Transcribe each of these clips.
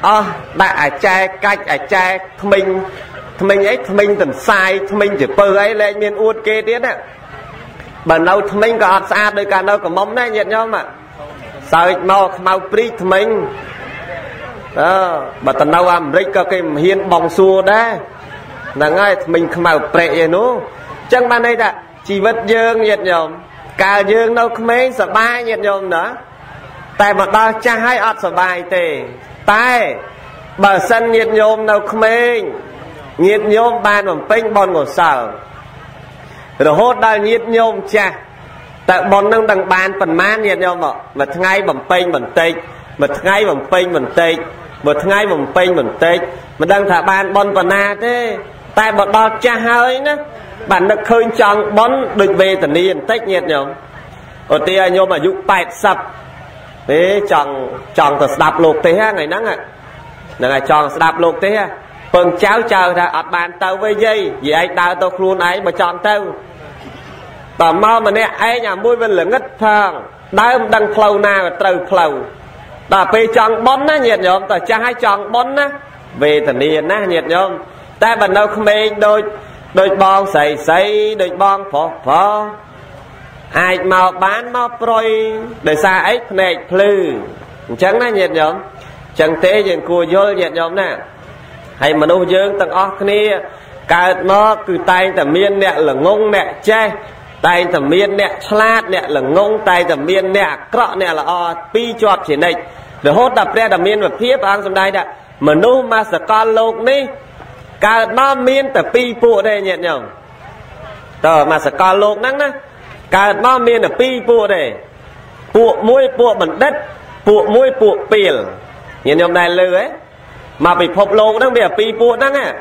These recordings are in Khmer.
đại à chai cách à chai mình ấy mình tần sai mình chỉ bơ ấy lên miền uất kê tiết á bản đâu mình có xa đời cả đâu có mong này nhiệt nhau mà sao mau prít mình đó bà tần đâu am rích có cái hiên bong xua đấy là ngay mình mau prệ vậy nó chẳng ban đây đã chỉ vật dương nhiệt nhau cả dương đâu mấy sợ ba nhiệt nhau nữa tại mà đo cha hai ọt sợ bài tề tai bà sân nhiệt nhôm đâu mấy nhiệt nhôm ban bằng pênh bon ngồi sở rồi hốt đào nhiệt nhôm cha tại bọn nâng đằng bàn phần man nhiệt nhôm mà ngay bằng pênh bằng tênh mà ngay bằng pênh bằng tênh mà ngay bằng pênh bằng tênh mà đang thả bàn bon phần na thế tại bọn đo cha hơi nữa bạn được khơi chọn bón được về tận niên tách nhiệt nhôm ở tia nhôm mà dụ bạch sập thế chọn tờ đạp lột thế ha ngày nắng ạ ngày chọn đạp lột thế ha phần cháu chờ ra ọt bàn tàu với dây vì anh đào tàu luôn ấy mà chọn tàu tỏ mò mà nè ấy nhà môi bên là ngất thang đá đăng phâu na và trâu phâu tỏ về chọn bón á nhiệt nhôm tỏ cha hai chọn bón á về thần niên á nhiệt nhôm ta bằng đâu không bên đôi bong xây đôi bong phò ai màu bán màu proi để xa ấy này plư chẳng á nhiệt nhôm chẳng thế dừng cua vô nhiệt nhôm nè hay mà nô dương tầng óc kia cả nó cứ tay tầm miên nè là ngông nè che tay tầm miên nè slat nè là ngông tay tầm miên nè cọ nè là o pi chọt chỉ này để hốt đập ra tầm miên và phía ăn trong đây đã mà nô mà sợ con lột ní cả nó miên tầm pi phụ đây nhiệt nhở tờ mà sợ con lột nắng á cả nó miên là pi phụ đây phụ mũi phụ bằng đất phụ mũi phụ piền nhiệt nhom đây lư ấy mà bị phộc lô đang bị pi phụ năng à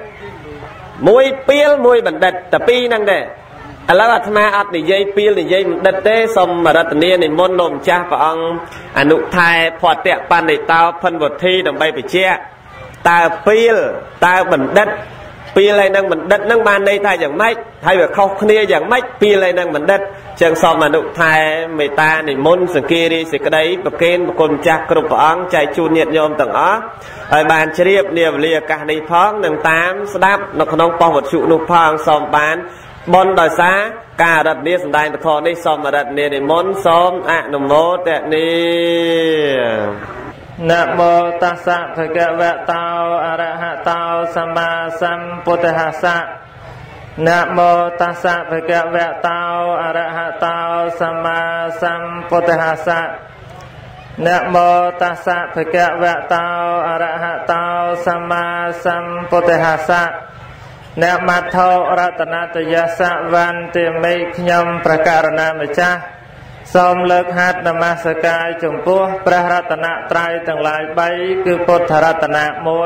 môi piel môi bản đất tập pi năng để là ở tham áp để dây piel để dây đất thế xong mà đặt niên để môn lồm cha và ông nụ thai phọt tẹt pan để tao phân vật thi đồng bay bị che ta piel ta bản đất piel này năng bản đất năng ban đây thay dạng mách thay việc không kia dạng mách piel này năng bản đất chẳng xong mà nụ thai người ta để môn sự kia đi sự cái đấy bậc kén bậc con cha cột ông chạy chun nhiệt nhôm tầng ó ở bàn chia niệm lìa cả này phong nâng tám đáp nó không bao vật trụ nụ phong xong bán bon đòi xá cả đặt đi sân đài bậc thọ đi xong mà đặt đi để môn xong nồng mô tẹt đi Nam mô tassa bhagavato arahato samma sambuddhassa. Nam mô tassa bhagavato arahato samma sambuddhassa. Nam mô tassa bhagavato arahato samma sambuddhassa. Nam mô Ratanatayassa Vanti Khnyam Prakarana Macha សូមលើកហាត់នមស្ការចំពោះព្រះរតនត្រ័យទាំងឡាយ3គឺពុទ្ធរតនៈ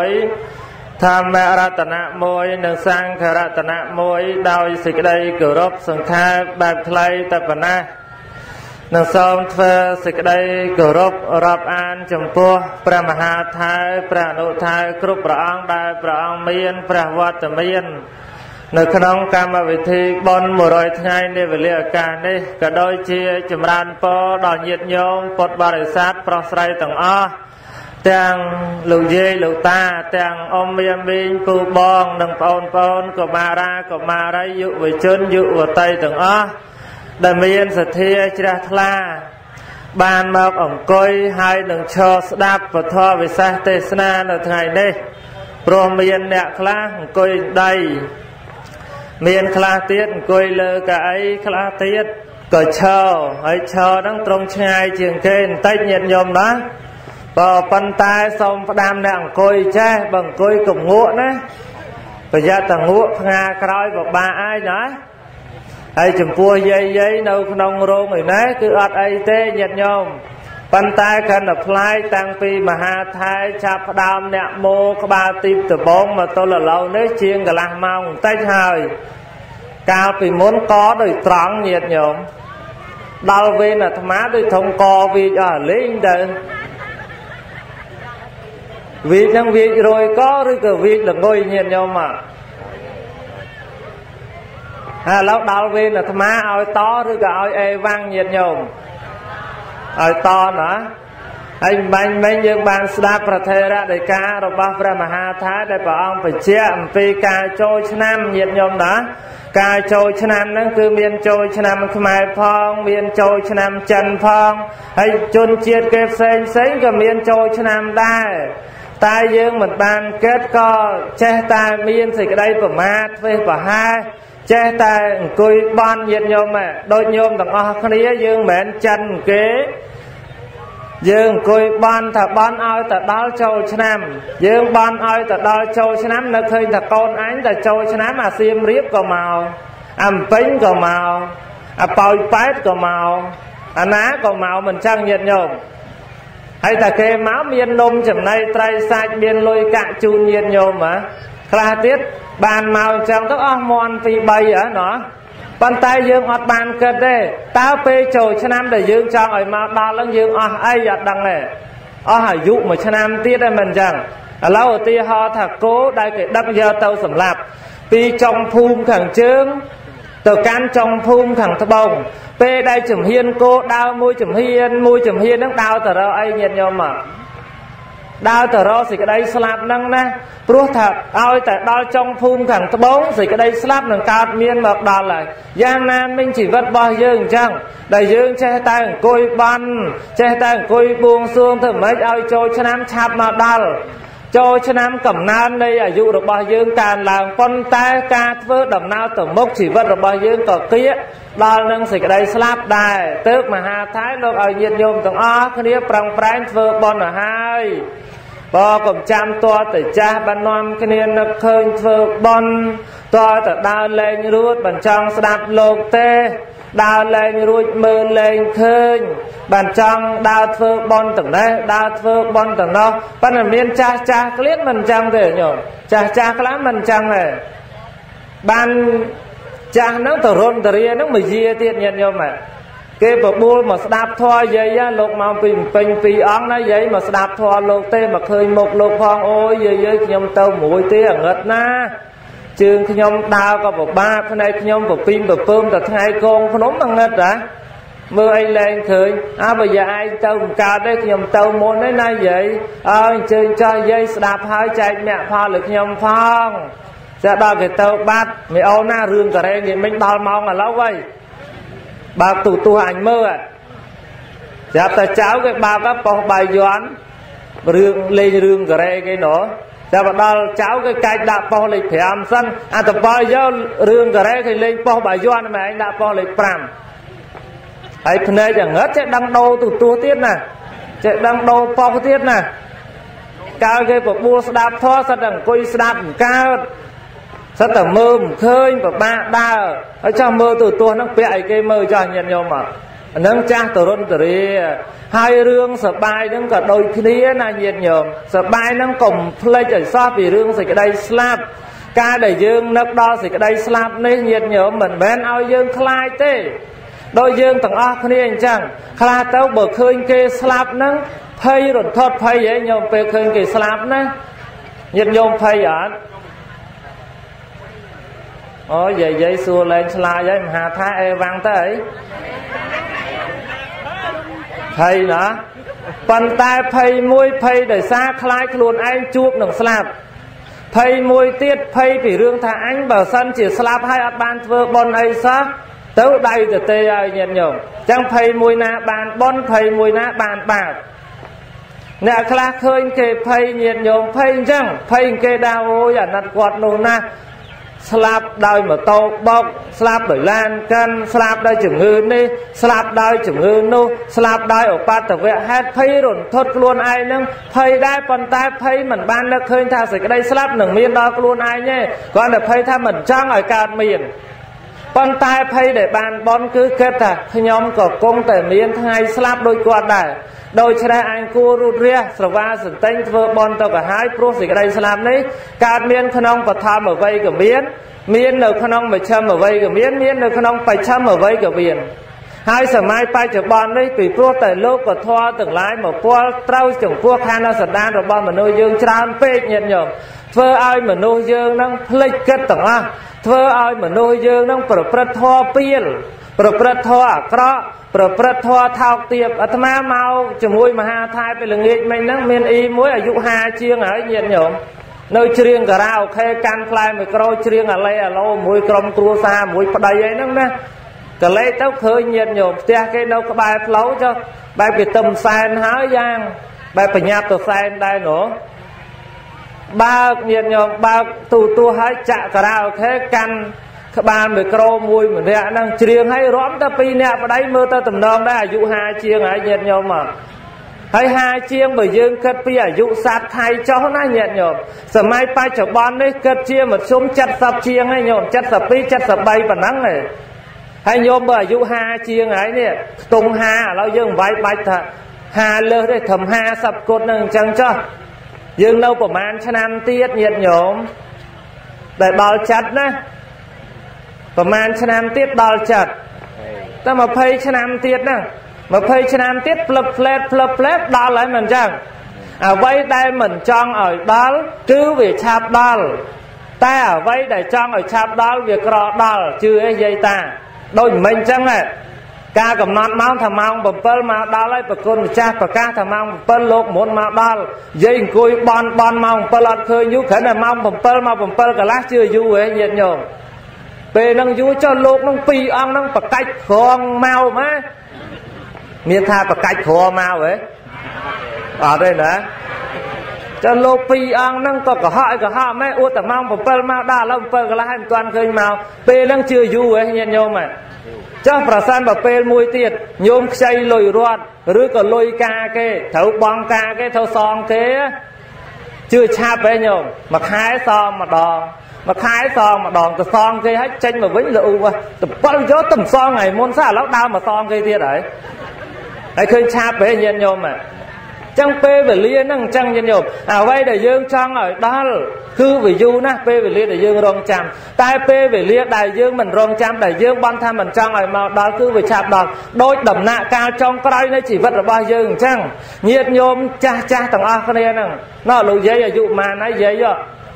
1ធម្មរតនៈ1និងសង្ឃរតនៈ1ដោយសេចក្តីគោរពសង្ខេបបែបថ្លៃតែប៉ុណ្ណានិងសូមធ្វើសេចក្តីគោរពរាប់អានចំពោះព្រះមហាថេរព្រះអនុថេរគ្រប់ព្រះអង្គដែលព្រះអង្គមានព្រះវត្តមាន នៅក្នុងកម្មវិធីបុណ្យ 100 ថ្ងៃនៃវេលាឱកាសនេះក៏ដូចជាចម្រើនពរដល់ញាតិញោមពុទ្ធបរិស័ទប្រុសស្រីទាំងអស់ទាំងលោកយាយលោកតាទាំងអ៊ំមាមីងពូបងនិងបងប្អូនកុមារាកុមារីយុវជនយុវតីទាំងអស់ដែលមានសទ្ធាជ្រះថ្លាបានមកអង្គុយហើយនឹងឈរស្ដាប់ពធវិសាសទេសនានៅថ្ងៃនេះព្រមមានអ្នកខ្លះអង្គុយដៃ មានខ្លះទៀតអង្គុយលើកៅអីខ្លះទៀតក៏ឈរហើយឈរហ្នឹងត្រង់ឆ្ងាយជាងគេបន្តិចញាតិញោមណាបើប៉ុន្តែសូមផ្ដាំអ្នកអង្គុយចេះបើអង្គុយកុំងក់ណាប្រយ័ត្នតែងក់ផ្ងាក្រោយពិបាកហើយណាហើយចំពោះយាយនៅក្នុងរោងឯណាគឺអត់អីទេញាតិញោមប៉ុន្តែកាន់តែផ្លាយតាំងពីមហាថេរចាប់ផ្ដើមអ្នកមោក្បាលទីបដបងមកទល់ឥឡូវនេះជាងកន្លះម៉ោងបន្តិចហើយកាលពីមុនក៏ដោយត្រង់ញាតិញោមដល់វេនអាត្មាដោយធំកវាចអស់លេងទៅវាចហ្នឹងវាចរយក៏ឬក៏វាចល្ងុយញាតិញោមមកហើយឥឡូវដល់វេនអាត្មាឲ្យតឬក៏ឲ្យអេវ៉ាំងញាតិញោម ឲ្យតណា anh bánh mấy dương ban sáp pra thê ra để cá rồi bác ra mà ha thái để bà ông phải chia vì ca trôi năm nhiệt nhôm đó ca trôi năm nó cứ miền trôi năm khmai phong miền trôi năm chân phong hay chôn chiết kẹp xanh cái miền trôi năm đây tai dương mình ban kết co che tai miền thì cái đây của mát với bà hai che tai cùi ban nhiệt nhôm mà đôi nhôm thằng o khné dương mến chân kế dương cùi ban thà ban ao thà đào châu năm dương ban ao thà đào châu năm nó khơi thà con ánh thà châu năm mà xiêm riếp có màu pính có màu bòi pát có màu ná có màu mình chăng nhiệt nhôm hay thà kê máu miên nôm chầm nay trai sạch miên lôi cạn chun nhiệt nhôm mà khá tiết bàn màu chồng các ông mòn vì bầy ở nó bàn tay dương ọt bàn kết đây tao bê trồi cho năm để dương cho ở màu đo lắm dương ai giật đằng này hỏi dụ mà cho năm tiết đây mình rằng lâu ở tia ho thả cố đây cái đắc giờ tàu sầm lạp vì trong phum khẳng trướng tờ can trong phum khẳng thơ bồng bê đây chùm hiên cô đau môi chùm hiên nó đau tờ đâu ai nhiệt nhau mà đau tờ ro thì cái đây slap nâng nè pruh thật ơi tại đau trong phum khẳng thơ bóng thì cái đây slap nâng cao miên mật đau lại giang nam mình chỉ vật bao dương chăng đại dương che tay côi ban che tay côi buông xuông thử mấy ơi trôi cho nam chạp mà đau cho nam cầm nan đây à dụ được bao dương càn làng con tay ca vơ đầm nao tờ mốc chỉ vật được bao dương có kia đau nâng thì cái đây slap đài tước mà hà thái lúc ở nhiệt nhôm tầng ó cái đĩa prang prang vơ bon ở hai bò cầm chăm to từ cha ban non cái niên nó khơi vơ bon to từ đào lên ruột bàn trong đạp lột tê đào lên ruột mơ lên khơi bàn trong đào vơ bon từng đây đào vơ bon từng đó ban là miên cha cái liếc mình trăng thế nhở cha cái lắm mình trăng này ban cha nó từ rôn từ ria nó mới dìa tiệt nhận nhau mà cái bộ bùa mà đạp thoa vậy á lục mà bình pì ong nó vậy mà đạp thoa lục tê mà khơi một lục phong ôi vậy nhom tàu mũi tê ở ngất na trường nhom đào có bộ ba cái này nhom bộ pin bộ pơm từ hai con nó nóng bằng ngất đã mưa ai lên khơi bây giờ ai tàu cao đấy nhom tàu môn đấy nay vậy chơi cho dây đạp hai chạy mẹ pha lực nhom phong sẽ đo cái tàu bát mày ô na rương cả đây thì mình đo mong là lâu vậy bà tu hành mơ à chạp ta cháu cái bà các bọc bài doán rương lên rương gà rê cái nó chạp bà cháu cái cách đã bọc lịch phải âm sân tập bao giờ rương gà rê thì lên bọc bài doán mà anh đã bọc lịch pram hãy phần này chẳng ngất chạy đăng đô tu tiết nè chạy đăng đô bọc tiết nè cao cái bọc bua đạp thoa sẵn đằng coi đạp cao rất là mơ khơi và ba đa ở trong mơ từ tôi nó bẹ cái mơ cho nhận nhau mà nâng cha từ rôn từ đi hai rương sợ bài nâng cả đôi kia là nhiệt nhộm sợ bài nâng cùng play ở so vì rương thì cái đây slap ca để dương nấp đo thì cái đây slap nên nhiệt nhộm mình bên ao dương khai tê đôi dương tầng o kia anh chăng khai tao bờ khơi kê slap nâng phay rồi thoát phay vậy nhộm về khơi kê slap nè nhiệt nhộm phay ở vậy xua lên sla vậy mà hà thái e vang tới thầy nữa bàn tay thầy môi thầy để xa khai luôn anh chuột nằng slap thầy môi tiết thầy vì rương thà anh bảo sân chỉ slap hai áp ban vơ bon ấy xa tấu đây từ tê ai nhận nhổm chẳng thầy môi na bàn bon thầy môi na bàn bạc nè khai khơi kê thầy nhận nhổm thầy chẳng thầy kê đau ôi à nặt quạt nô na slap đôi mà tô bọc slap bởi lan căn slap đôi chừng ngư đi slap đôi chừng ngư nu slap đôi ở ba tờ vẹn hết thấy rồi thốt luôn ai nâng thấy đai bàn tay thấy mình ban nó khơi tha sẽ cái đây slap nâng miên đó luôn ai nhé còn là thấy tha mình trang ở cạt miền bàn tay thấy để bàn bón cứ kết à nhóm có công tể miên hai slap đôi quạt đài đôi cho đây anh cô rút ria sở va sở tên vợ bon tao cả hai pro gì cái đây slap đấy cạt miên khăn ông và tham ở vây của miên ở khăn ông phải châm ở vây của miên ở khăn ông phải châm ở vây của miên hai sở mai bay chở bon đấy tùy pro tại lúc và thoa từng lái mà qua trâu chừng qua khan nó sở đan rồi bon mà nuôi dương tràn phê nhận nhầm thơ ai mà nuôi dương năng plek kết tầng a thơ ai mà nuôi dương năng bật thoa piel bật thoa cọ ប្រព្រឹត្តធម៌ថោកទាបអាត្មាមកជាមួយមហាថៃពេលល្ងាចមិញហ្នឹងមានអ៊ីមួយអាយុ50ជាងហើយញាតិញោមនៅច្រៀងការ៉ាអូខេកាន់ផ្លែមីក្រូច្រៀងអាឡេអាឡូមួយក្រុមគ្រួសារមួយប្តីអីហ្នឹងណាកលេសទៅឃើញញាតិញោមផ្ទះគេនៅក្បែរផ្លូវចុះបែបគេទឹមសែនហើយយ៉ាងបែបបញ្ញាប់ទៅសែនដែរណូបើកញាតិញោមបើកទូឲ្យចាក់ការ៉ាអូខេកាន់ក្បាលមីក្រូមួយម្នាក់ហ្នឹងច្រៀងឲ្យរំទៅ2នាក់ប្តីមើលទៅតំណងដែរអាយុ50ជាងហើយញាតិញោមមកហើយ50ជាងបើយើងគិតពីអាយុសត្វថៃចុះណាញាតិញោមសម័យបច្ចុប្បន្ននេះគិតជាមធ្យម70ជាងហើយញោម72 73ប៉ុណ្ណឹងឯងហើយញោមបើអាយុ50ជាងហើយនេះខ្ទង់50ឥឡូវយើងវាយបាច់ថា50លើសទេត្រឹម50គត់ហ្នឹងអញ្ចឹងចុះយើងនៅប្រហែលឆ្នាំទៀតញាតិញោមដែលដល់ចិត្តណាប្រហែលឆ្នាំទៀតដល់ចិត្តតែ20ឆ្នាំទៀតហ្នឹង20ឆ្នាំទៀតផ្លឹបផ្លែតដល់ហើយមិនអញ្ចឹងអ្វីដែលមិនចង់ឲ្យដល់គឺវាឆាប់ដល់តែអ្វីដែលចង់ឲ្យឆាប់ដល់វាក្រដល់ជឿអីយាយតាដូចមិនអញ្ចឹងការកំណត់ម៉ោងថាម៉ោង7មកដល់ហើយប្រគុណម្ចាស់ប្រកាសថាម៉ោង7លោកមុនមកដល់យាយអង្គុយបន់ម៉ោង7អត់ឃើញយូរគ្រាន់តែម៉ោង7មក7កន្លះជឿយូរហ៎ញាតិញោមពេលហ្នឹងយូរចុះលោកហ្នឹង2អង្គហ្នឹងប្រកាច់ក្រងមកមកមានថាប្រកាច់ក្រមកហ៎អត់ទេណាចុះលោក2អង្គហ្នឹងក៏កុហកម៉ែអួតតែម៉ោង7មកដល់ឥឡូវ7កន្លះហើយមិនទាន់ឃើញមកពេលហ្នឹងជឿយូរហ៎ញាតិញោមចុះប្រសិនបើពេលមួយទៀតញោមខ្ចីលុយរត់ឬក៏លុយការគេត្រូវបងការគេត្រូវសងគេជឿឆាប់ហ៎ញោមមួយខែសងម្ដងមួយខែសងម្ដងទៅសងគេឲ្យចេញមកវិញលូទៅ7យកទៅសងថ្ងៃមុនសោះឥឡូវដើរមកសងគេទៀតហើយឃើញឆាប់ហ៎ញាតិញោមចឹងពេលវេលាហ្នឹងអញ្ចឹងញាតិញោមអ្វីដែលយើងចង់ឲ្យដល់គឺវាយូរណាស់ពេលវេលាដែលយើងរងចាំតែពេលវេលាដែលយើងមិនរងចាំដែលយើងបន់ថាមិនចង់ឲ្យមកដល់គឺវាឆាប់ដល់ដោយដំណាក់កាលចុងក្រោយនៃជីវិតរបស់យើងអញ្ចឹងញាតិញោមចាស់ទាំងអស់គ្នាហ្នឹងណ៎លោកយាយអាយុប៉ុន្មានហើយយាយ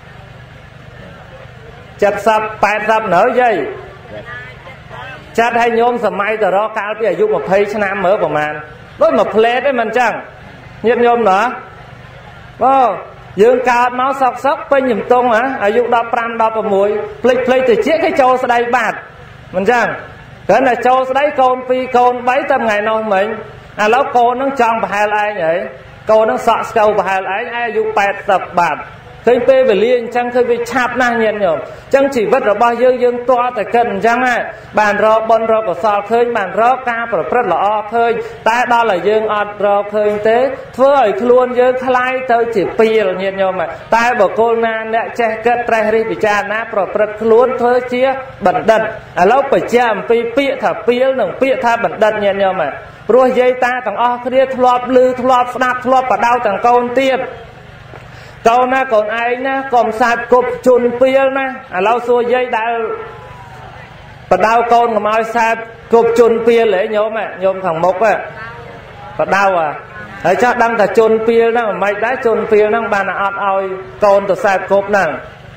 70 80នៅយាយចាត់ឲ្យញោមសម័យតរកាលពីអាយុ20ឆ្នាំមើលប្រហែលដូចមួយផ្លេតទេមិនអញ្ចឹងញាតិញោមណាអូយើងកើតមកសក់ពេញជំទង់អាយុ15 16ភ្លេចទៅជាគេចូលស្ដីបាត់មិនអញ្ចឹងគ្រាន់តែចូលស្ដីកូន2កូន3តែថ្ងៃនោះមិញឥឡូវកូននឹងចង់ប្រហែលឯងហើយកូននឹងសក់ស្កូវប្រហែលឯងអាយុ80បាត់ឃើញពេលវេលាអញ្ចឹងឃើញវាឆាប់ណាស់ញាតិញោមអញ្ចឹងជីវិតរបស់យើងតើតែគិតអញ្ចឹងហើយបានរកបុណ្យរកកុសលឃើញបានរកការប្រព្រឹត្តល្អឃើញតែដល់តែយើងអត់រកឃើញទេធ្វើឲ្យខ្លួនយើងคล้ายទៅជាពីលញាតិញោមតែបុគ្គលណាអ្នកចេះគិតត្រេះរិះពិចារណាប្រព្រឹត្តខ្លួនធ្វើជាបណ្ឌិតឥឡូវបញ្ជាក់អំពីពាក្យថាពីលនិងពាក្យថាបណ្ឌិតញាតិញោមព្រោះយាយតាទាំងអស់គ្នាធ្លាប់ឮធ្លាប់ស្ដាប់ធ្លាប់បដៅទាំងកូនទៀតកូនណាកូនឯងណាកុំសាច់គប់ជន់ពីលណាឥឡូវសួរយាយដែលបដៅកូនកុំឲ្យសាច់គប់ជន់ពីលហ៎ញោមខាងមុខបដៅហើយចាស់ដឹងថាជន់ពីលហ្នឹងមិនដែរជន់ពីលហ្នឹងបានអត់ឲ្យកូនទៅសាច់គប់ហ្នឹង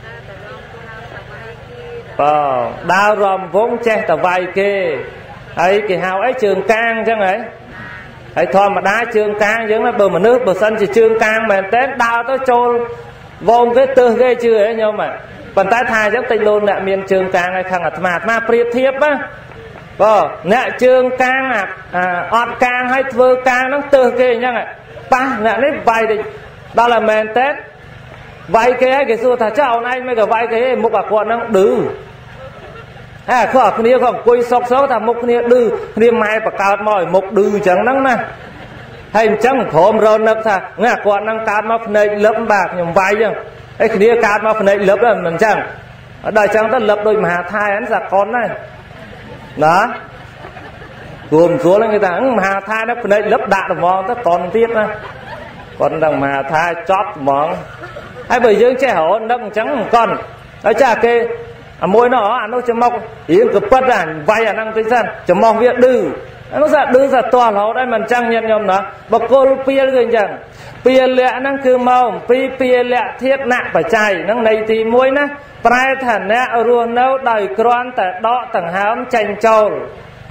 ដើររំវងចេះតែវាយគេហើយគេហៅអីជើងកាងអញ្ចឹងហ៎ហើយធម្មតាជើងកាងយើងណាបើមនុស្សបើសិនជាជើងកាងមែនតើដើរទៅចូលវងគេទើសគេជឿហ៎ញោមប៉ុន្តែថាអញ្ចឹងតិចលូនអ្នកមានជើងកាងឲ្យខាងអាត្មាប្រៀបធៀបណាអ្នកជើងកាងអត់កាងឲ្យធ្វើកាងហ្នឹងទើសគេអញ្ចឹងប៉ះអ្នកនេះវាយដល់តែមែនតើវាយគេឲ្យគេសួរថាចុះអូនឯងមិនក៏វាយគេមុខអាគាត់ហ្នឹងឌឺខោគ្នាក៏អង្គុយសុកថាមុខគ្នាឌឺគ្នាម៉ែបកើតមកឲ្យមុខឌឺអញ្ចឹងហ្នឹងណាហើយអញ្ចឹងព្រមរនឹកថាណាគាត់ហ្នឹងកើតមកភ្នែកលឹបបាទខ្ញុំវាយអញ្ចឹងហើយគ្នាកើតមកភ្នែកលឹបហ្នឹងមិនអញ្ចឹងដល់អញ្ចឹងទៅលឹបដូចមហាថៃហ្នឹងសាកុនណារួមស្រួលគេថាមហាថៃហ្នឹងភ្នែកលឹបដាក់ត្មងទៅកុនទៀតណាគាត់ដល់មហាថៃចប់ហ្មងហើយបើយើងចេះរនឹកអញ្ចឹងកុនហើយចាគេមួយនោះអានោះច្រមុករៀងក៏ប៉ិតដែរវាយអាហ្នឹងតិចសិនច្រមុះវាឌឺអានោះសាឌឺសាតោះរហូតហើយមិនអញ្ចឹងញាតិញោមណាបកគលពីលគឺអញ្ចឹងពីលៈហ្នឹងគឺមកអំពីពីលៈធាតុណបច្ច័យហ្នឹងន័យទី1ណាប្រែថាអ្នករស់នៅដោយគ្រាន់តែដកដង្ហើមចេញចូល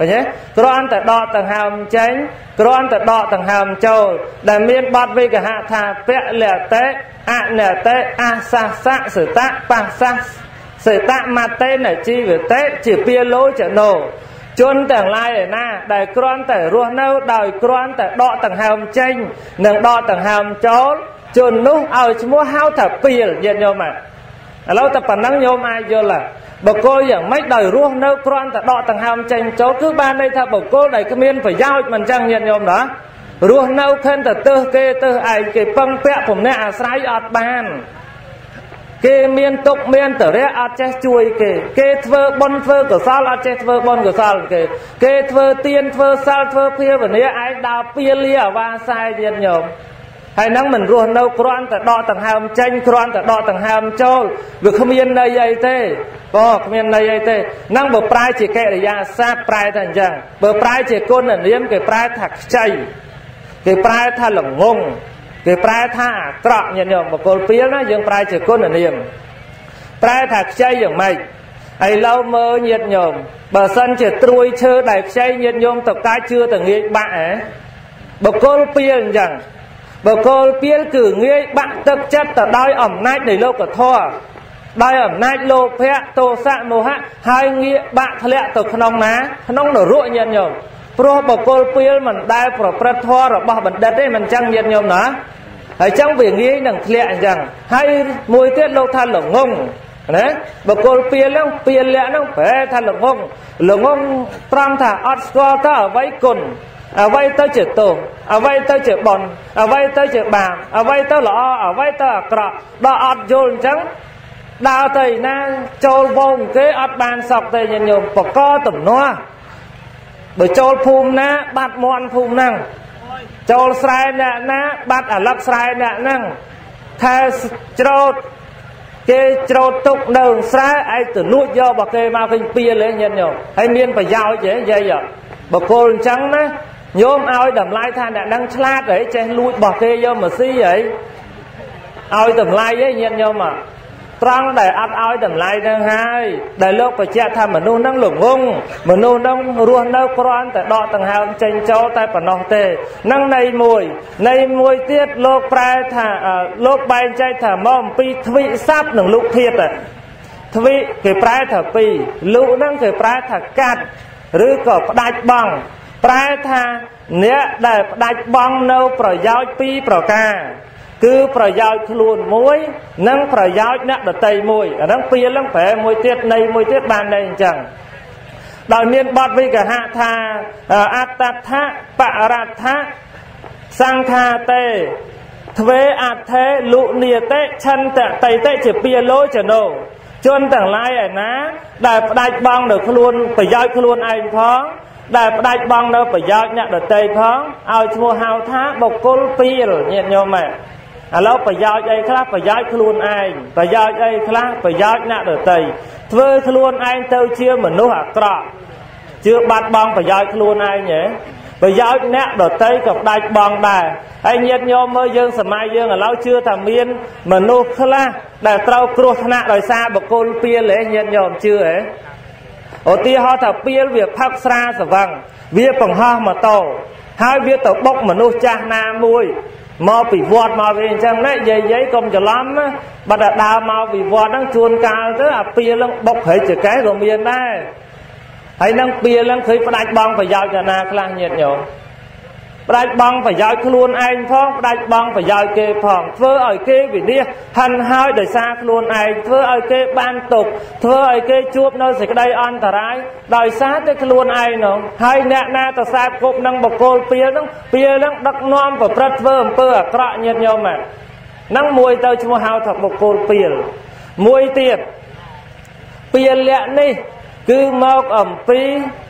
ឃើញទេគ្រាន់តែដកដង្ហើមចេញគ្រាន់តែដកដង្ហើមចូលដែលមានបទវិកហៈថាពលតេអនតេអសាសៈសតៈបស្សៈសេតមតេនជីវតេជាពាលោចណោជនទាំងឡាយឯណាដែលគ្រាន់តែរស់នៅដោយគ្រាន់តែដកដង្ហើមចេញនិងដកដង្ហើមចូលជននោះឲ្យឈ្មោះហៅថាពាលញាតិញោមឥឡូវតែប៉ុណ្ណឹងញោមអាចយល់បុគ្គលយ៉ាងម៉េចដោយរស់នៅគ្រាន់តែដកដង្ហើមចេញចូលគឺបានន័យថាបុគ្គលដែលគ្មានប្រយោជន៍មិនចឹងញាតិញោមណារស់នៅខិនតែទើសគេទើសឯងគេពឹងពាក់ពំនាក់អាស្រ័យអត់បានគេមានទុកមានតរៈអត់ចេះជួយគេធ្វើបុណ្យធ្វើកុសលអត់ចេះធ្វើបុណ្យកុសលគេធ្វើទានធ្វើសិលធ្វើភាវនាឯងដើរពៀលាអាវាសែញាតិញោមហើយហ្នឹងមិនរស់នៅគ្រាន់តែដកដង្ហើមចេញគ្រាន់តែដកដង្ហើមចូលវាគ្មានន័យអីទេគ្មានន័យអីទេហ្នឹងបើប្រែជាកិរិយាសព្ទប្រែថាអញ្ចឹងបើប្រែជាគុណនាមគេប្រែថាខ្ចីគេប្រែថាល្ងងគេប្រែថាអាក្រក់ញាតិញោមបុគ្គលពាលណាយើងប្រែជាគុណនាមប្រែថាខ្ចីយ៉ាងម៉េចឥឡូវមើលញាតិញោមបើសិនជាត្រួយឈើដែលខ្ចីញាតិញោមតកាជឿតែងាយបាក់បុគ្គលពាលអញ្ចឹងបុគ្គលពាលគឺងាយបាក់ទឹកចិត្តទៅដោយអំណាចនៃលោកធម៌ដោយអំណាចលោភៈទោសៈមោហៈហើយងាយបាក់ធ្លាក់ទៅក្នុងណាក្នុងនរកញាតិញោមព្រោះបុគ្គលពាលមិនដែលប្រព្រឹត្តធម៌របស់បណ្ឌិតទេមិនចឹងញាតិញោមណាហើយចឹងវាងាយនឹងធ្លាក់អញ្ចឹងហើយមួយទៀតលោកថាល្ងងណាបុគ្គលពាលហ្នឹងពាលលៈហ្នឹងប្រែថាល្ងងត្រង់ថាអត់ស្គាល់ទៅអ្វីគុណអ្វីទៅជាទោសអ្វីទៅជាបុណ្យអ្វីទៅជាបាបអ្វីទៅល្អអ្វីទៅអាក្រក់ដល់អត់យល់អញ្ចឹងដើរទៅណាចូលវងគេអត់បានសក់ទេញាតិញោមបកតំណោះបើចូលភូមិណាបាត់មន់ភូមិហ្នឹងចូលស្រែអ្នកណាបាត់អាឡឹកស្រែអ្នកហ្នឹងថែច្រូតគេច្រូតទុកនៅស្រែឯងទៅលួចយករបស់គេមកវិញពីលេញាតិញោមហើយមានប្រយោជន៍ទេយាយបុគ្គលអញ្ចឹងណាញោមឲ្យតម្លៃថាអ្នកហ្នឹងឆ្លាតហីចេះលួចរបស់គេយកមកស៊ីហីឲ្យតម្លៃហីញាតិញោមត្រង់ដែលអត់ឲ្យតម្លៃនឹងហើយដែលលោកបញ្ជាក់ថាមនុស្សហ្នឹងល្ងងមនុស្សហ្នឹងរស់នៅគ្រាន់តែដកដង្ហើមចេញចូលតែប៉ុណ្ណោះទេហ្នឹងន័យមួយទៀតលោកប្រែថាលោកបែងចែកថាមកអំពីទ្វិស័ព្ទនិងលុធាតុទ្វិគេប្រែថាពីរលុហ្នឹងគេប្រែថាកាត់ឬក៏ផ្ដាច់បង់ប្រែថាអ្នកដែលផ្ដាច់បង់នៅប្រយោជន៍ពីរប្រការគឺប្រយោជន៍ខ្លួនមួយនិងប្រយោជន៍អ្នកដទៃមួយអាហ្នឹងពីលឹងប្រែមួយទៀតនៃមួយទៀតបានន័យអញ្ចឹងដោយមានបទវិកហៈថាអត្តដ្ឋៈបរត្ថៈសង្ខាតេទ្វេអត្ថេលុនិយតេឆន្ទតៃតេជាពាលោចណោជនទាំងឡាយឯណាដែលផ្ដាច់បង់នៅខ្លួនប្រយោជន៍ខ្លួនឯងផងដែលផ្ដាច់បង់នៅប្រយោជន៍អ្នកដទៃផងឲ្យឈ្មោះហៅថាបុគ្គលពីលញាតិញោមឥឡូវប្រយោជន៍អីខ្លះប្រយោជន៍ខ្លួនឯងប្រយោជន៍អីខ្លះប្រយោជន៍អ្នកដទៃធ្វើខ្លួនឯងទៅជាមនុស្សអាក្រក់ជឿបាត់បង់ប្រយោជន៍ខ្លួនឯងហ៎ប្រយោជន៍អ្នកដទៃក៏ផ្ដាច់បង់ដែរហើយញាតិញោមមើលយើងសម័យយើងឥឡូវជឿថាមានមនុស្សខ្លះដែលត្រូវគ្រោះថ្នាក់ដោយសារបុគ្គលពីលហ៎ញាតិញោមជឿហ៎ឧទាហរណ៍ថាពីលវាផឹកស្រាស្វឹងវាបង្ហោះម៉ូតូហើយវាទៅបុកមនុស្សចាស់ណាមួយមកពីវត្តមកវិញអញ្ចឹងណាយាយកុំច្រឡំណាបាត់តែដើរមកពីវត្តហ្នឹងជួនកាលទៅអាពីលហ្នឹងបុកហិចកែក៏មានដែរហើយនឹងពីលហ្នឹងឃើញផ្ដាច់បង់ប្រយោជន៍ណាខ្លះញាតិញោមផ្ដាច់បង់ប្រយោជន៍ខ្លួនឯងផងផ្ដាច់បង់ប្រយោជន៍គេផងធ្វើឲ្យគេវិនិច្ឆ័យហិនហើយដោយសារខ្លួនឯងធ្វើឲ្យគេបានទុកធ្វើឲ្យគេជួបនៅសេចក្តីអន្តរាយដោយសារតែខ្លួនឯងនោះហើយអ្នកណាទៅសាបគប់នឹងបុគ្គលពីលហ្នឹងដឹកនាំប្រព្រឹត្តធ្វើអំពើអាក្រក់ញាតិញោមហ្នឹងមួយទៅឈ្មោះហៅថាបុគ្គលពីលមួយទៀតពីលលៈនេះគឺមកអំពី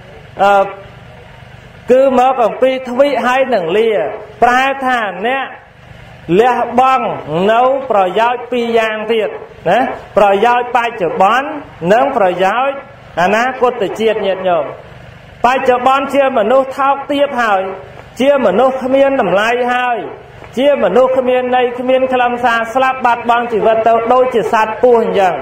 ទ្វិហើយនឹងលាប្រែថាអ្នកលះបង់នៅប្រយោជន៍ពីរយ៉ាងទៀតណាប្រយោជន៍បច្ចុប្បន្ននិងប្រយោជន៍អនាគតជាតិញាតិញោមបច្ចុប្បន្នជាមនុស្សថោកទាបហើយជាមនុស្សគ្មានតម្លៃហើយជាមនុស្សគ្មានន័យគ្មានខ្លឹមសារស្លាប់បាត់បង់ជីវិតទៅដូចជាសត្វពស់អញ្ចឹង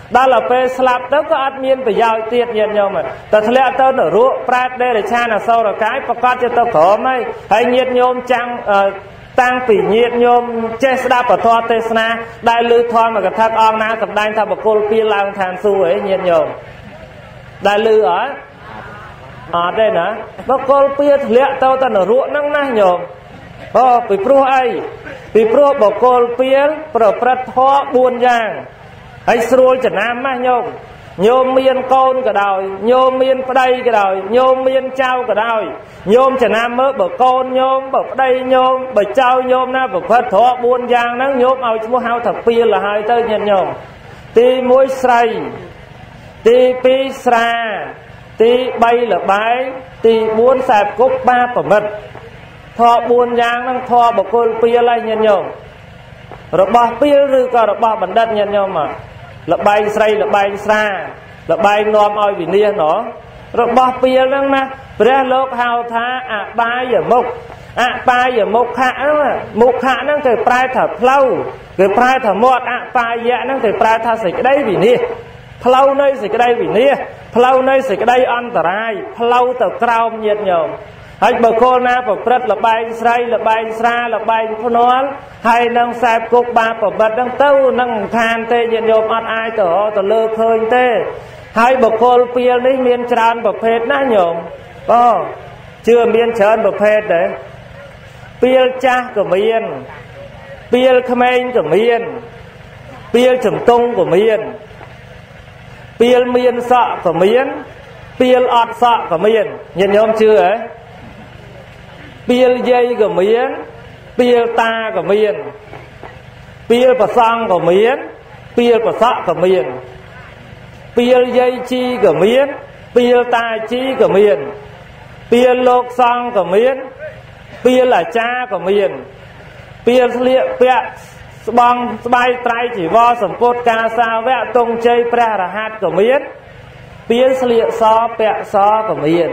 ដល់ទៅពេលស្លាប់ទៅក៏អត់មានប្រយោជន៍ទៀតញាតិញោមតែធ្លាក់ទៅនរកប្រែតដេរឆានអសូរកាយប្រកាសជាទៅក្រមហើយញាតិញោមចាំងតាំងពីញាតិញោមចេះស្ដាប់ពធទេសនាដែលឮធម៌មកថាអង្គណាសម្ដែងថាបកុលពីឡើងឋានសួគ៌អីញាតិញោមដែលឮអត់ទេណាបកុលពីធ្លាក់ទៅតែនរកហ្នឹងណាញោមពីព្រោះអីពីព្រោះបកុលពីប្រព្រឹត្តធម៌4យ៉ាងហើយស្រួលចំណាំណាញោមញោមមានកូនក៏ដោយញោមមានប្តីក៏ដោយញោមមានចៅក៏ដោយញោមចំណាំមើលបើកូនញោមបើប្តីញោមបើចៅញោមណាប្រព្រឹត្តធម៌4យ៉ាងហ្នឹងញោមឲ្យឈ្មោះហៅថាពីលហើយទៅញាតិញោមទី1ស្រីទី2ស្រាទី3លបែងទី4សែបគប់បាប្រមិតធម៌4យ៉ាងហ្នឹងធម៌បកុលពីលហើយញាតិញោមរបស់ពីលឬក៏របស់បណ្ឌិតញាតិញោមលបែងស្រីលបែងស្រាលបែងនាំឲ្យវិនាសណោះរបស់ពីលហ្នឹងណាព្រះលោកហៅថាអបាយមុខអបាយមុខៈហ្នឹងមុខៈហ្នឹងគេប្រែថាផ្លូវគេប្រែថាមាត់អបាយៈហ្នឹងគេប្រែថាសេចក្តីវិនាសផ្លូវនៃសេចក្តីវិនាសផ្លូវនៃសេចក្តីអន្តរាយផ្លូវទៅក្រោមញាតិញោមហើយបើគោលណាប្រព្រឹត្តលបែងស្រីលបែងស្រាលបែងភ្នាល់ហើយនឹងខ្សែគុកបាប្របត្តិហ្នឹងទៅនឹងខានទេញាតិញោមអត់អាចទៅលើឃើញទេហើយបុគ្គលពីលនេះមានច្រើនប្រភេទណាញោមជឿមានច្រើនប្រភេទដែរពីលចាស់ក៏មានពីលក្មេងក៏មានពីលជំទង់ក៏មានពីលមានសក់ក៏មានពីលអត់សក់ក៏មានញាតិញោមជឿហ៎ពីលយាយក៏មានពីលតាក៏មានពីលប្រសង់ក៏មានពីលប្រសក់ក៏មានពីលយាយជីក៏មានពីលតាជីក៏មានពីលលោកសង្ឃក៏មានពីលអាចារ្យក៏មានពីលស្លៀកពាក់ស្បង់ស្បៃត្រៃជីវរសម្ពុតកាសាវៈទងជ័យព្រះរហ័តក៏មានពីលស្លៀកសពាក់សក៏មាន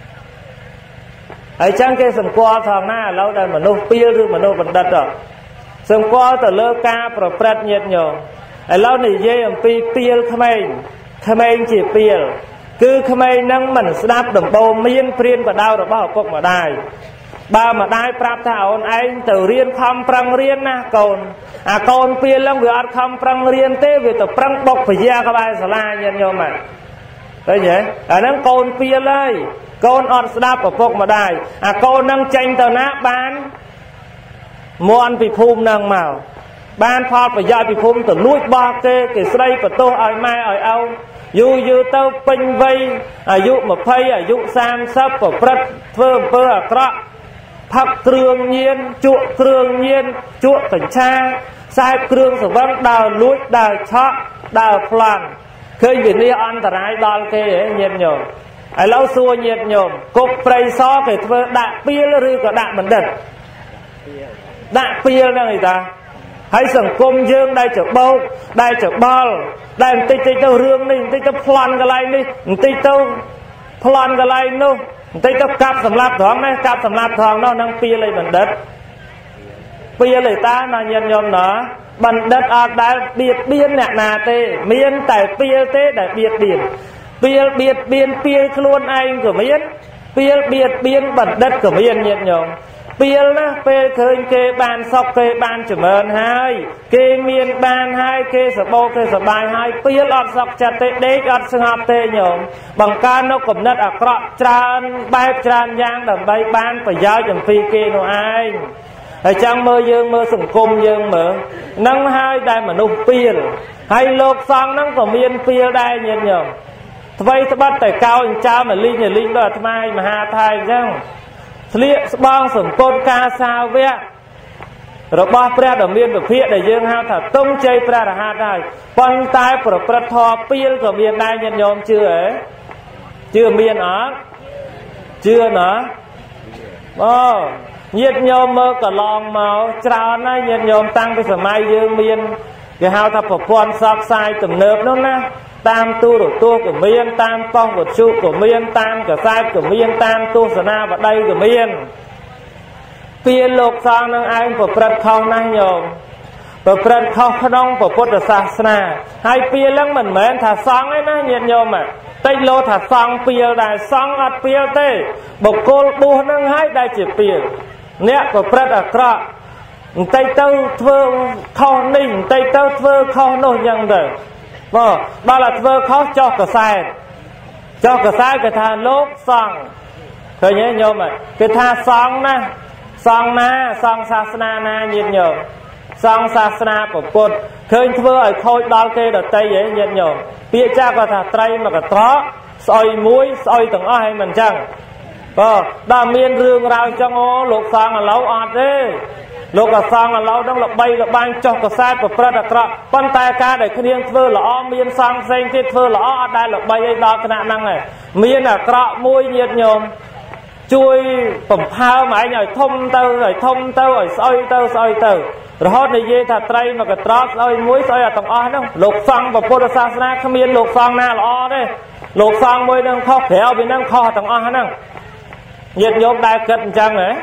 ហើយចឹងគេសម្គាល់ថាណាឥឡូវដែលមនុស្សពីលឬមនុស្សបណ្ឌិតសម្គាល់ទៅលើការប្រព្រឹត្តញាតិញោមឥឡូវនិយាយអំពីពីលក្មេងជាពីលគឺក្មេងហ្នឹងមិនស្ដាប់ដំបូន្មានព្រានបដៅរបស់ឪពុកម្ដាយបើម្ដាយប្រាប់ថាអូនឯងទៅរៀនខំប្រឹងរៀនណាកូនអាកូនពីលហ្នឹងវាអត់ខំប្រឹងរៀនទេវាទៅប្រឹងបុកពយាក្បែរសាលាញាតិញោមឃើញទេអាហ្នឹងកូនពីលហើយកូនអត់ស្ដាប់ឪពុកម្ដាយអាកូនហ្នឹងចេញទៅណាបានមន់ពីភូមិហ្នឹងមកបានផលប្រយោជន៍ពីភូមិទៅលួចបោះគេស្ដីបន្ទោសឲ្យម៉ែឲ្យឪយូរទៅពេញវ័យអាយុ20អាយុ30ប្រព្រឹត្តធ្វើអំពើអាក្រក់ផឹកគ្រឿងញៀនជក់គ្រឿងញៀនជក់កញ្ឆាខ្សែគ្រឿងសង្វឹងដើរលួចដើរឆក់ដើរប្លន់ឃើញវិនាសអន្តរាយដល់គេហ៎ញាតិញោមឥឡូវសួរញាតិញោមគុកព្រៃសគេធ្វើដាក់ពីលឬក៏ដាក់បណ្ឌិតដាក់ពីលហ្នឹងឯតាហើយសង្គមយើងដែលច្បោកដែលច្បល់ដែលបន្តិចទៅរឿងនេះបន្តិចទៅប្លន់កន្លែងនេះបន្តិចទៅប្លន់កន្លែងនោះបន្តិចទៅកាប់សម្លាប់ត្រង់នេះកាប់សម្លាប់ត្រង់នោះនឹងពីលឯបណ្ឌិតពីលឯតាណាញាតិញោមណាបណ្ឌិតអត់ដែលបៀតបៀនអ្នកណាទេមានតែពីលទេដែលបៀតបៀនពីលបៀតបៀនពីលខ្លួនឯងក៏មានពីលបៀតបៀនបណ្ឌិតក៏មានញាតិញោមពីលណាពេលឃើញគេបានសុខគេបានចម្រើនហើយគេមានបានហើយគេសបោគេសបាយហើយពីលអត់សុខចិត្តទេដេកអត់ស្ងប់ទេញោមបង្កើននៅគំនិតអាក្រក់ច្រើនបែបច្រើនយ៉ាងដើម្បីបានប្រយោជន៍អំពីគេនោះឯងហើយចាំមើលយើងមើលសង្គមយើងមើលនឹងហើយដែលមនុស្សពីលហើយលោកសង្ឃហ្នឹងក៏មានពីលដែរញាតិញោមថ្មីត្បិតតែកោអញ្ចើមលីងដល់អាត្មាមហាថៃអញ្ចឹងស្លៀកស្បង់សម្ពុតកាសាវៈរបស់ព្រះដ៏មានពភៈដែលយើងហៅថាទង់ជ័យព្រះរហ័តហើយប៉ុន្តែប្រព្រឹត្តធម៌ពីលក៏មានដែរញាតិញោមជឿហ៎ជឿមានអត់ជឿណាញាតិញោមមើលកន្លងមកច្រើនណាស់ញាតិញោមតាំងពីសម័យយើងមានគេហៅថាប្រព័ន្ធផ្សព្វផ្សាយទំនើបនោះណាតាមទូរទស្សន៍ក៏មានតាមប៉ុស្តិ៍វិទ្យុក៏មានតាមកសែតក៏មានតាមទស្សនាវដ្តីក៏មានពីលោកសង្ឃនឹងឯងប្រព្រឹត្តខុសណាស់ញោមប្រព្រឹត្តខុសក្នុងពុទ្ធសាសនាហើយពីលឹងមិនមែនថាសង្ឃទេណាញាតិញោមតិចលោថាសង្ឃពីលដែរសង្ឃអត់ពីលទេបុគ្គលបួសនឹងហើយដែលជាពីលអ្នកប្រព្រឹត្តអាក្រក់បន្តិចទៅធ្វើខុសនេះបន្តិចទៅធ្វើខុសនោះអញ្ចឹងទៅបាទដល់តែធ្វើខុសចោះកសែតគេថាលោកសង្ឃឃើញទេញោមគេថាសង្ឃណាសង្ឃណាសង្ឃសាសនាណាញាតិញោមសង្ឃសាសនាពុទ្ធឃើញធ្វើឲ្យខូចដល់គេដតីហ៎ញាតិញោមពាក្យចាស់ក៏ថាត្រីមកកត្រកស្អុយមួយស្អុយទាំងអស់ហើយមិនអញ្ចឹងបាទដល់មានរឿងរ៉ាវអញ្ចឹងអូលោកសង្ឃឥឡូវអត់ទេលោកក៏សង្ឃឥឡូវហ្នឹងល្បីល្បាញចុះកសែតប្រព្រឹត្តអាក្រក់ប៉ុន្តែការដែលគ្នាធ្វើល្អមានសង្ឃផ្សេងទៀតធ្វើល្អអត់ដែលល្បីឲ្យដល់ថ្នាក់ហ្នឹងឯងមានអាក្រក់មួយញាតិញោមជួយបំផើមឯងឲ្យធំទៅឲ្យស្អុយទៅរហូតនិយាយថាត្រីមកកត្រកស្អុយមួយស្អុយទាំងអស់ហ្នឹងលោកសង្ឃពុទ្ធសាសនាគ្មានលោកសង្ឃណាល្អទេលោកសង្ឃមួយនឹងខុសក្រៅពីហ្នឹងខុសទាំងអស់ហ្នឹងញាតិញោមដែលគិតអញ្ចឹងហ៎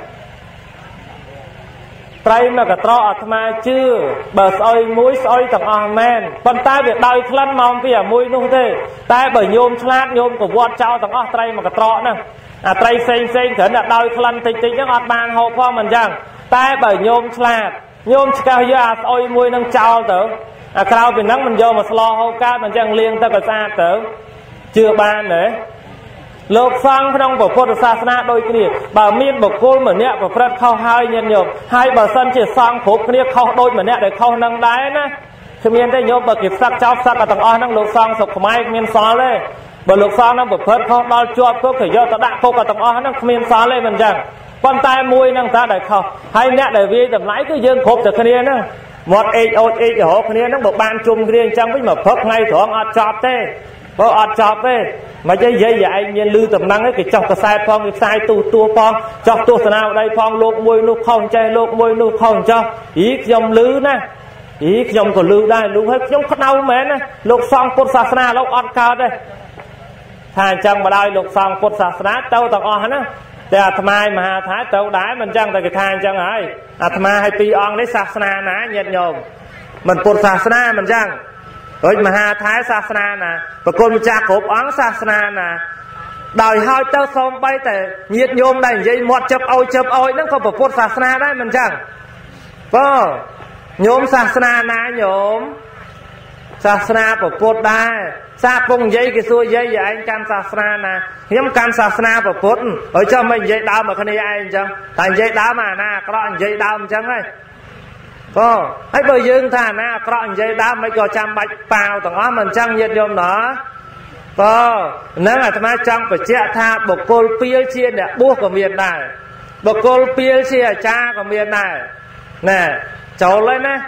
ត្រីមកកត្រកអាត្មាជឿបើស្អុយមួយស្អុយទាំងអស់មែនប៉ុន្តែវាដោយក្លិនមកពីអាមួយនោះទេតែបើញោមឆ្លាតញោមក៏វត្តចោលទាំងអស់ត្រីមកកត្រកហ្នឹងអាត្រីផ្សេងគ្រាន់តែដោយក្លិនតិចហ្នឹងអត់បានហូបផងមិនអញ្ចឹងតែបើញោមឆ្លាតញោមឆ្កឹះយកអាស្អុយមួយហ្នឹងចោលទៅអាក្រៅពីហ្នឹងមិនយកមកស្លោហូបកើតមិនអញ្ចឹងលាងទឹកឲ្យស្អាតទៅជឿបានទេលោកសង្ឃក្នុងពុទ្ធសាសនាដូចគ្នាបើមានបុគ្គលម្នាក់ប្រព្រឹត្តខុសហើយញាតិញោមហើយបើសិនជាសង្ឃគ្រប់គ្នាខុសដូចម្នាក់ដែលខុសនឹងដែរណាគ្មានទេញោមបើគេផ្សឹកចោលផ្សឹកទាំងអស់ហ្នឹងលោកសង្ឃសុខខ្មែរគ្មានសល់ទេបើលោកសង្ឃនឹងប្រព្រឹត្តខុសដល់ជាប់គុកគេយកទៅដាក់គុកទាំងអស់ហ្នឹងគ្មានសល់ទេមិនអញ្ចឹងប៉ុន្តែមួយហ្នឹងតើដែលខុសហើយអ្នកដែលវាយតម្លៃគឺយើងគ្រប់តែគ្នាហ្នឹងមាត់អេកអូចអេករហូតគ្នាហ្នឹងបើបានជុំគ្នាអញ្ចឹងវិញមកព្រឹកថ្ងៃត្រង់អត់ចប់ទេបើអត់ចប់ទេមិននិយាយឯងមានលឺតំណឹងគេចោះកសែតផងគេផ្សាយទូផងចោះទស្សនាវដ្តីផងលោកមួយនោះខុសចេះលោកមួយនោះខុសចោះខ្ញុំលឺណាខ្ញុំក៏លឺដែរលឺហើយខ្ញុំក្តៅមែនណាលោកសង្ឃពុទ្ធសាសនាលោកអត់កើតទេថាអញ្ចឹងមកដល់លោកសង្ឃពុទ្ធសាសនាទៅទាំងអស់ណាតែអាត្មាមហាថាទៅដែរមិនអញ្ចឹងតែគេថាអញ្ចឹងហើយអាត្មាឲ្យពីរអង្គនេះសាសនាណាញាតិញោមមិនពុទ្ធសាសនាមិនអញ្ចឹងដូចមហាថែសាសនាណាប្រគុណម្ចាស់គ្រប់អង្គសាសនាណាដោយហើយទៅសូមបីតែញាតិញោមដែលនិយាយមាត់ជឹបអោយហ្នឹងក៏ពុទ្ធសាសនាដែរមិនអញ្ចឹងបើញោមសាសនាណាញោមសាសនាពុទ្ធដែរសាពងនិយាយគេសួរយាយឯងកាន់សាសនាណាខ្ញុំកាន់សាសនាពុទ្ធហើយចុះមិននិយាយដើមមកគ្នាឯងអញ្ចឹងតែនិយាយដើមអាណាអាក្រក់និយាយដើមអញ្ចឹងហ៎ហើយបើយើងថាណាអាក្រក់និយាយដើមមិនក៏ចាំបាច់ប៉ាវទាំងអស់មិនអញ្ចឹងញាតិញោមណាហ្នឹងអាត្មាចង់បញ្ជាក់ថាបុគ្គលពីលជាអ្នកបួសក៏មានដែរបុគ្គលពីលជាអាចារ្យក៏មានដែរណែចូលហើយណា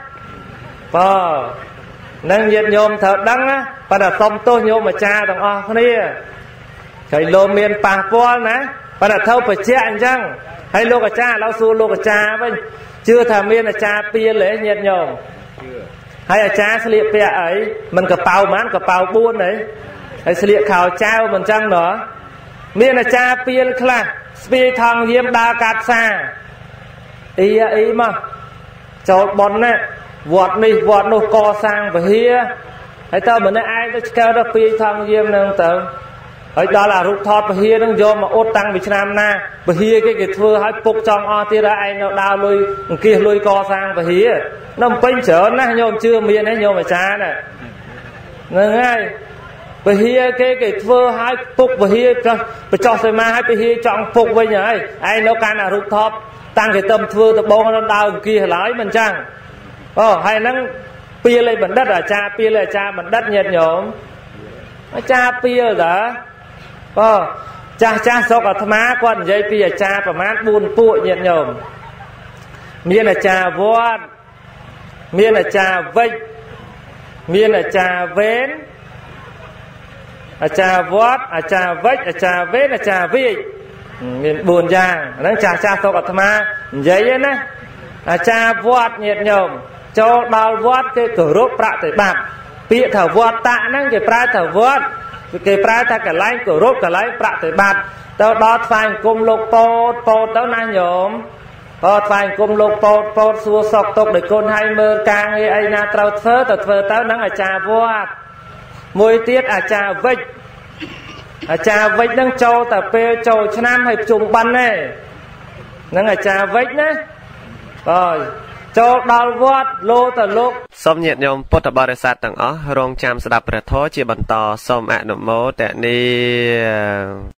នឹងញាតិញោមត្រូវដឹងណាប៉ុន្តែសុំទោសញោមអាចារ្យទាំងអស់គ្នាហើយលោកមានប៉ះពាល់ណាប៉ុន្តែត្រូវបញ្ជាក់អញ្ចឹងហើយលោកអាចារ្យឥឡូវសួរលោកអាចារ្យវិញជឿថាមានអាចារ្យពីលទេញាតិញោមហើយអាចារ្យស្លៀកពាក់អីមិនកប៉ៅប៉ុន្មានកប៉ៅ4ទេហើយស្លៀកខោចៅមិនចឹងណោះមានអាចារ្យពីលខ្លះស្ពាយថងយាមដើរកាត់ផ្សារអីមកចូលប៉ុនណាវត្តនេះវត្តនោះកសាងវិហារហើយតើម្នាក់ឯងទៅឆ្កែទៅពីថងយាមនឹងទៅហើយដល់អារូបថតវិហារនឹងយកមកអ៊ុតតាំងពីឆ្នាំណាវិហារគេធ្វើឲ្យពុកចង់អស់ទៀតហើយឯងនៅដើរលុយអង្គាសលុយកសាងវិហារនៅពេញច្រើនណាស់ញោមជឿមានទេញោមអាចារ្យណាហ្នឹងហើយវិហារគេធ្វើឲ្យពុកវិហារបញ្ចុះសីមាឲ្យវិហារចង់ពុកវិញហើយឯងនៅកាន់អារូបថតតាំងគេទៅធ្វើដបងនៅដើរអង្គាសឡើយមិនចឹងហើយហ្នឹងពីលឯបណ្ឌិតអាចារ្យពីលអាចារ្យបណ្ឌិតញាតិញោមអាចារ្យពីលតាចាស់ស្រុកអាត្មាគាត់និយាយពីអាចារ្យប្រមាណ4ពួកញាតិញោមមានអាចារ្យវត្តមានអាចារ្យវិជ្ជមានអាចារ្យវេនអាចារ្យវត្តអាចារ្យវិជ្ជអាចារ្យវេនអាចារ្យវិជ្ជមាន4យ៉ាងហ្នឹងចាស់ស្រុកអាត្មានិយាយណាអាចារ្យវត្តញាតិញោមចូលដល់វត្តគេគោរពប្រតិបត្តិពាក្យថាវត្តតៈហ្នឹងគេប្រើថាវត្តគេប្រើថាកន្លែងគោរពកន្លែងប្រតិបត្តិទៅដល់ថ្វាយអង្គមលោកពោតទៅណាញោមថ្វាយអង្គមលោកពោតសួរសក់ទុកដោយកូនហើយមើលការងារអីណាត្រូវធ្វើទៅនឹងអាចារ្យវត្តមួយទៀតអាចារ្យវិជ្ជនឹងចូលតែពេលចូលឆ្នាំហើយប្រជុំបិណ្ឌទេនឹងអាចារ្យវិជ្ជណាចូលដល់វត្តលោទៅលោកសូមញាតិញោមពុទ្ធបរិស័ទទាំងអស់រងចាំស្ដាប់ព្រះធម៌ជាបន្តសូមអនុមោទនា